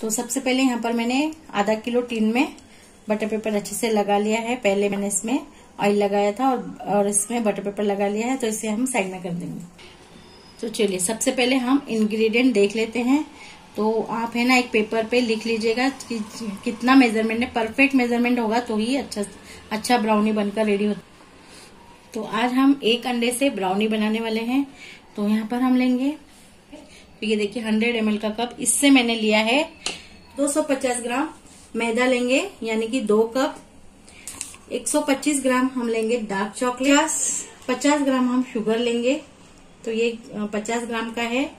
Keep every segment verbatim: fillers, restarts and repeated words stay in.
तो सबसे पहले यहाँ पर मैंने आधा किलो टिन में बटर पेपर अच्छे से लगा लिया है। पहले मैंने इसमें ऑयल लगाया था और, और इसमें बटर पेपर लगा लिया है, तो इसे हम साइड में कर देंगे। तो चलिए सबसे पहले हम इंग्रेडिएंट देख लेते हैं। तो आप है ना एक पेपर पे लिख लीजिएगा कि कितना मेजरमेंट है। परफेक्ट मेजरमेंट होगा तो ही अच्छा अच्छा ब्राउनी बनकर रेडी होता। तो आज हम एक अंडे से ब्राउनी बनाने वाले हैं। तो यहाँ पर हम लेंगे, तो ये देखिए हंड्रेड एम एल का कप, इससे मैंने लिया है दो सौ पचास ग्राम मैदा लेंगे, यानी कि दो कप। एक सौ पच्चीस ग्राम हम लेंगे डार्क चॉकलेट, पचास ग्राम हम शुगर लेंगे, तो ये पचास ग्राम का है,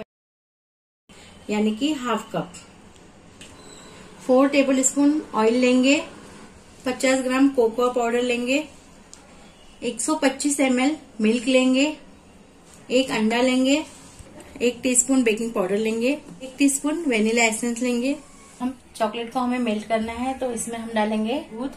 यानी कि half cup. Four tablespoon oil लेंगे, पचास ग्राम कोकोआ पाउडर लेंगे, एक सौ पच्चीस एम एल मिल्क लेंगे, एक अंडा लेंगे, एक टीस्पून बेकिंग पाउडर लेंगे, एक टीस्पून वेनिला एसेंस लेंगे। हम चॉकलेट को हमें मेल्ट करना है, तो इसमें हम डालेंगे दूध,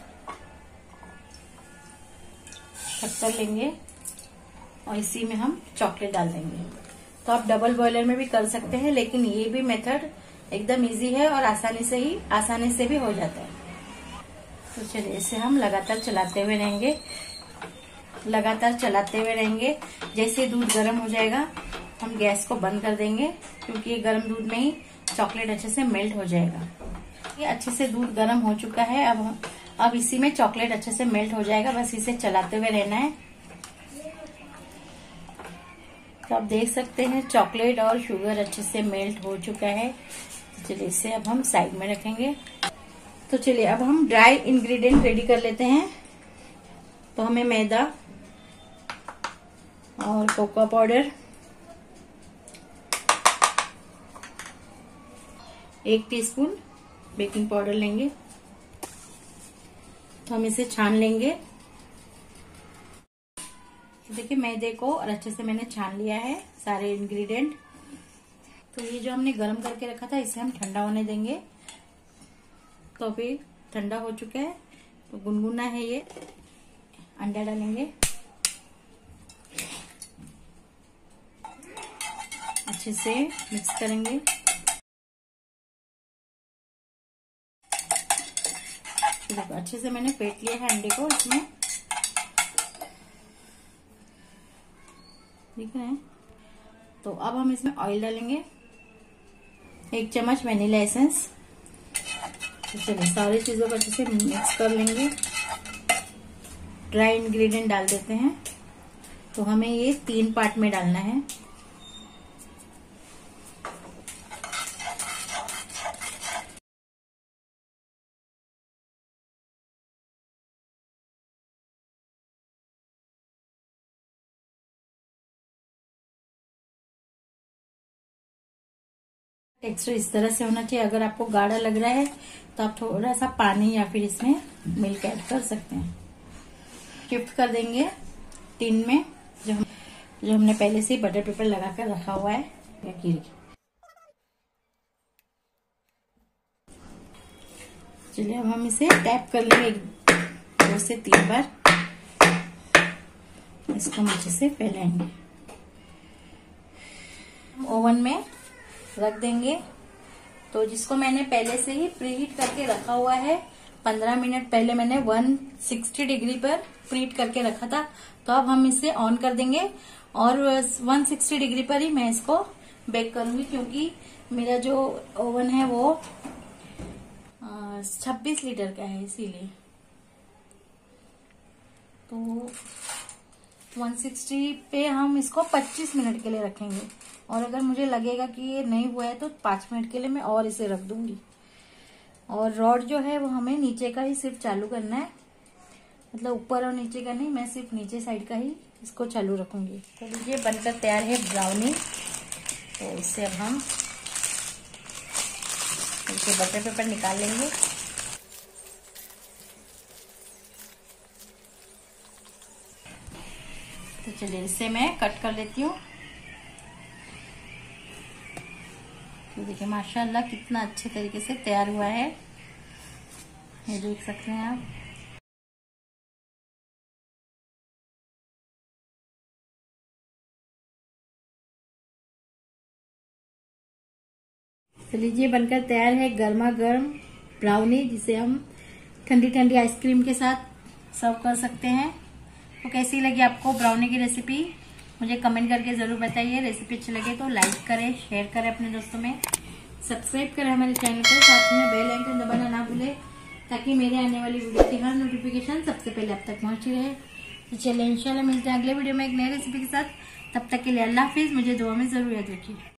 शक्कर लेंगे और इसी में हम चॉकलेट डाल देंगे। तो आप डबल बॉयलर में भी कर सकते हैं, लेकिन ये भी मेथड एकदम इजी है और आसानी से ही आसानी से भी हो जाता है। तो चलिए इसे हम लगातार चलाते हुए रहेंगे, लगातार चलाते हुए रहेंगे। जैसे दूध गर्म हो जाएगा हम गैस को बंद कर देंगे, क्योंकि ये गर्म दूध में ही चॉकलेट अच्छे से मेल्ट हो जाएगा। ये अच्छे से दूध गर्म हो चुका है। अब अब इसी में चॉकलेट अच्छे से मेल्ट हो जाएगा, बस इसे चलाते हुए रहना है। तो आप देख सकते हैं चॉकलेट और शुगर अच्छे से मेल्ट हो चुका है। तो चलिए इसे अब हम साइड में रखेंगे। तो चलिए अब हम ड्राई इंग्रेडिएंट रेडी कर लेते हैं। तो हमें मैदा और कोकोआ पाउडर, एक टीस्पून बेकिंग पाउडर लेंगे। तो हम इसे छान लेंगे। तो देखिए मैदे को और अच्छे से मैंने छान लिया है सारे इंग्रेडिएंट। तो ये जो हमने गर्म करके रखा था इसे हम ठंडा होने देंगे। तो अभी ठंडा हो चुका है, तो गुनगुना है ये। अंडा डालेंगे, अच्छे से मिक्स करेंगे। देखो अच्छे से मैंने फेंट लिया है अंडे को इसमें, ठीक है। तो अब हम इसमें ऑयल डालेंगे, एक चम्मच वेनिला एसेंस। तो चलिए सारी चीजों को अच्छे से मिक्स कर लेंगे। ड्राई इंग्रेडिएंट डाल देते हैं। तो हमें ये तीन पार्ट में डालना है। टेक्सचर इस तरह से होना चाहिए। अगर आपको गाढ़ा लग रहा है तो आप थोड़ा सा पानी या फिर इसमें मिल्क ऐड कर सकते हैं। शिफ्ट कर देंगे टिन में, जो हम जो हमने पहले से बटर पेपर लगा कर रखा हुआ है या गिर। चलिए अब हम इसे टैप कर लेंगे एक दो से तीन बार। इसको हम अच्छे से फैलाएंगे। ओवन में रख देंगे। तो जिसको मैंने पहले से ही प्रीहीट करके रखा हुआ है, पंद्रह मिनट पहले मैंने एक सौ साठ डिग्री पर प्रीहीट करके रखा था। तो अब हम इसे ऑन कर देंगे और एक सौ साठ डिग्री पर ही मैं इसको बेक करूंगी, क्योंकि मेरा जो ओवन है वो छब्बीस लीटर का है, इसीलिए। तो एक सौ साठ पे हम इसको पच्चीस मिनट के लिए रखेंगे, और अगर मुझे लगेगा कि ये नहीं हुआ है तो पांच मिनट के लिए मैं और इसे रख दूंगी। और रॉड जो है वो हमें नीचे का ही सिर्फ चालू करना है, मतलब ऊपर और नीचे का नहीं, मैं सिर्फ नीचे साइड का ही इसको चालू रखूंगी। तो ये बनकर तैयार है ब्राउनी। तो इससे अब हम इसे बटर पेपर निकाल लेंगे। तो चलिए इसे मैं कट कर लेती हूँ। तो देखिए माशाल्लाह कितना अच्छे तरीके से तैयार हुआ है, ये देख सकते हैं आप। तो लीजिए बनकर तैयार है गर्मा गर्म ब्राउनी, जिसे हम ठंडी ठंडी आइसक्रीम के साथ सर्व कर सकते हैं। तो कैसी लगी आपको ब्राउनी की रेसिपी, मुझे कमेंट करके जरूर बताइए। रेसिपी अच्छी लगे तो लाइक करें, शेयर करें अपने दोस्तों में, सब्सक्राइब करें हमारे चैनल को, साथ में बेल आइकन दबाना ना भूलें ताकि मेरे आने वाली वीडियो की हर नोटिफिकेशन सबसे पहले आप तक पहुंची रहे। तो चलिए इंशाल्लाह मिलते हैं अगले वीडियो में एक नई रेसिपी के साथ। तब तक के लिए अल्लाह हाफिज। मुझे दुआ में जरूर याद रखिए।